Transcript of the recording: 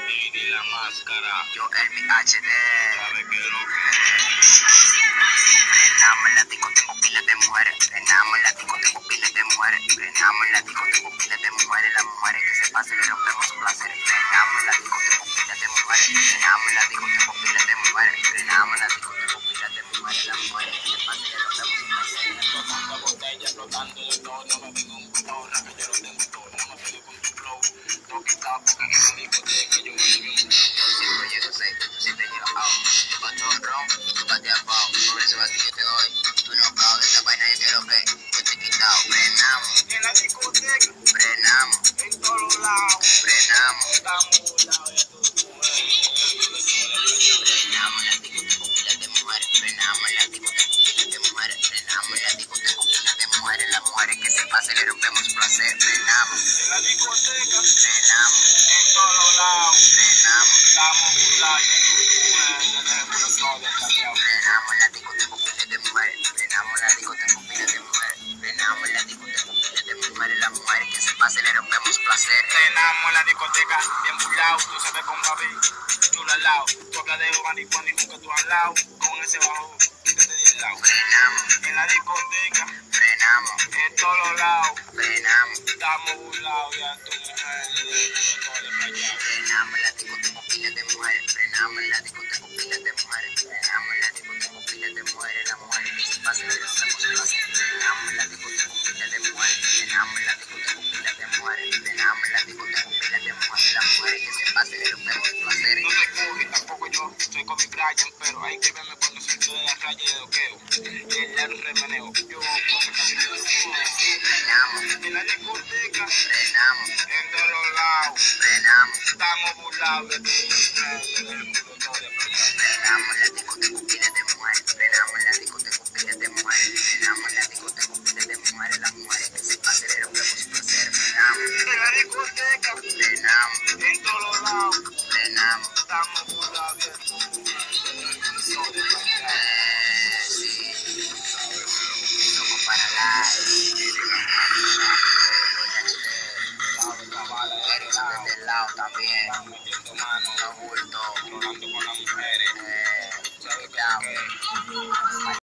Y la máscara. Yo Elmi HD. ¿Sabe qué es lo que? Frenamos en la disco, tengo pilas de mujeres. Frenamos en la disco, tengo pilas de mujeres. Frenamos en la disco, tengo pilas de mujeres. Las mujeres que se pasen le rompemos su placer. Frenamos en la disco, tengo pilas de mujeres. Frenamos en la disco, tengo pilas de mujeres. Frenamos en la disco, tengo pilas de mujeres. Las mujeres que se pasen le rompemos su placer. Tomando botella, flotando de todo. No me vengo un cotorra, que yo lo tengo todo. No me pegué con tu flow. Toque tapo, que en esa discoteca yo me llevo un Yo siempre llego seco, tú siempre llegas out. Otro ron, tú bate a pao. Por eso aquí yo te doy. Tú no aplaudes esta vaina, yo quiero que yo te he quitado. Frenamos, en la discoteca, frenamos, en todos lados. frenamos. Estamos burlados de tu Frenamos la disco, tengo pilas de mujeres. Frenamos la disco, tengo pilas de mujeres. Frenamos la disco, tengo pilas de mujeres. Las mujeres que se pasen le rompemos placer. Frenamos, en la discoteca, frenamos, en todos lados. frenamos. Estamos burlados de tu Frenamos la disco, tengo pilas de mujeres. Frenamos la disco, tengo pilas de mujeres. Frenamos la disco, tengo pilas de mujeres. Las mujeres que se pasen le rompemos placer. Frenamos en la discoteca, bien burlados. Tú sabes con Babi, chulo al lado. Toca de Ogani Pony, nunca tú al lado. Con ese bajo, quítate de al lado. Frenamos, En la discoteca, frenamos, en todos lados. frenamos. Estamos burlados de tu mujer, de playa. Frenamos la disco, tengo pilas de mujeres. Frenamos la disco, tengo pilas de mujeres. Frenamos la disco, tengo pilas de mujeres. Las mujeres que se pasen le rompemos placer. Frenamos la disco, tengo pilas de mujeres. Frenamos la disco, tengo pilas de mujeres. Frenamos la disco, tengo pilas de mujeres. Las mujeres que se pasen le rompemos placer. No soy Kobe, tampoco yo soy Kobe Bryant, pero hay que verme cuando siento de la raya de doqueo. Y el largo remeneo. Yo como Frenamos, en la discoteca, frenamos, en todos lados. frenamos. Estamos burlados de tu mujer, Frenamos la disco, tengo pilas de mujeres. Frenamos la disco, tengo pilas de mujeres. Frenamos la disco, tengo pilas de mujeres. Las mujeres que se pasen le rompemos placer. Frenamos, en la discoteca, frenamos, en todos lados. frenamos. Estamos burlados de tu mujer, Sí, loco para la desde el lado también. metiendo mano, No bulto. rolando con las mujeres. Cuidado.